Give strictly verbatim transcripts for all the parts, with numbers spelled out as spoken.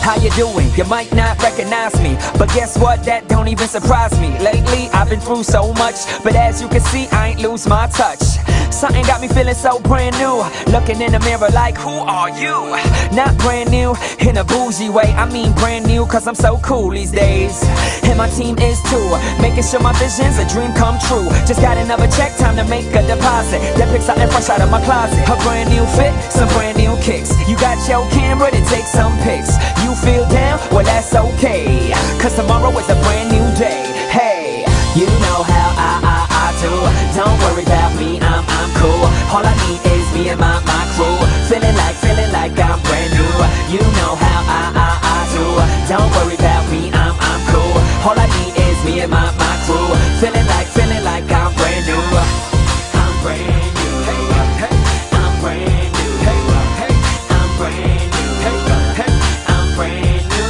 How you doing? You might not recognize me, but guess what? That don't even surprise me. Lately, I've been through so much, but as you can see, I ain't lose my touch. Something got me feeling so brand new. Looking in the mirror like, who are you? Not brand new in a bougie way, I mean brand new cause I'm so cool these days. And my team is too, making sure my vision's a dream come true. Just got another check, time to make a deposit. That picks something fresh out of my closet. A brand new fit, some brand new kicks. You got your camera to take some pics. You feel down? Well that's okay, cause tomorrow is a brand new day. Hey, you know how I, I, I do. Don't worry about me, I'm, I'm cool. All I need is me and my, my crew. Feeling like, feeling like I'm brand new. You know how I, I, I do. Don't worry about me, I'm, I'm cool. All I need is me and my, my crew. Feeling like, feeling like I'm brand new. I'm brand new. Hey, hey, I'm brand new. Hey, hey, I'm brand new. Hey, hey, I'm brand new.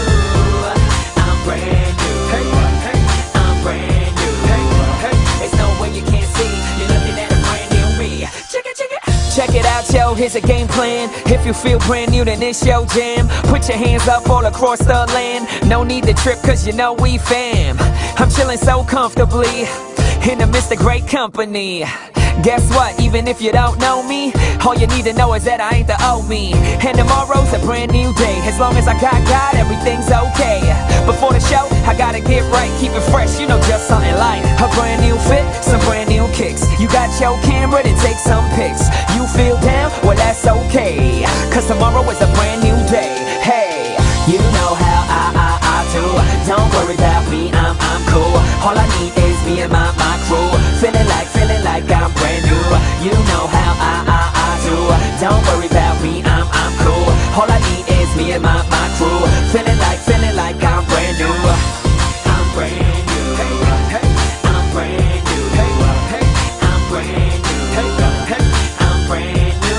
I'm brand new. Hey, hey, I'm brand new. Hey, hey, there's no way you can't see. You're looking at a brand new me. Check it, check it. Check it out, yo, here's a game plan. If you feel brand new, then it's your jam. Put your hands up all across the land. No need to trip, cause you know we fam. I'm chilling so comfortably in the midst of great company. Guess what, even if you don't know me, all you need to know is that I ain't the old me. And tomorrow's a brand new day. As long as I got God, everything's okay. Before the show, I gotta get right, keep it fresh, you know, just something light. A brand new fit, some brand new kicks. You got your camera to take some pics. You feel down? Well that's okay, cause tomorrow is a brand new day. Hey, you know how I, I, I do. Don't worry about me, I'm, I'm cool. All I need is me and my, my crew. Feeling like, feeling like I'm brand new. You know how I, I, I do. Don't worry about me, I'm, I'm cool. All I need is me and my, my crew. Feeling like, feeling like I'm brand new. I'm brand new. Hey, hey, I'm brand new. Hey, hey, I'm brand new. Hey, hey, I'm brand new.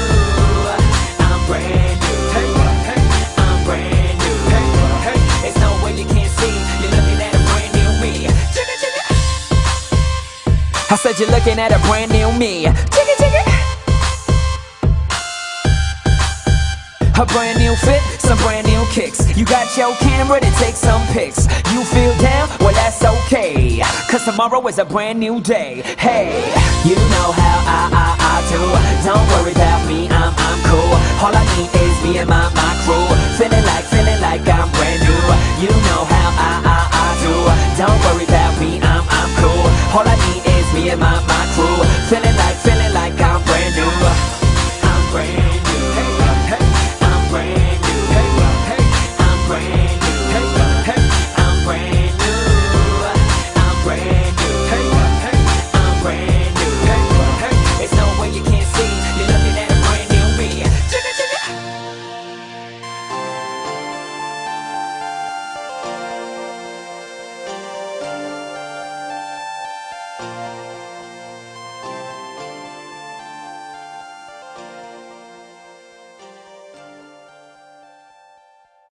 I'm brand new. Hey, hey, I'm brand new. Hey, hey, there's no way you can't see. You're looking at a brand new me. Check it, check it. I said you're looking at a brand new me. Check it, check it. A brand new fit, some brand new kicks. You got your camera to take some pics. You feel down? Well that's okay, cause tomorrow is a brand new day. Hey, you know how I, I, I do. Don't worry about me, I'm, I'm cool. All I need is me and my, my crew. Feeling like, feeling like I'm brand new. You know how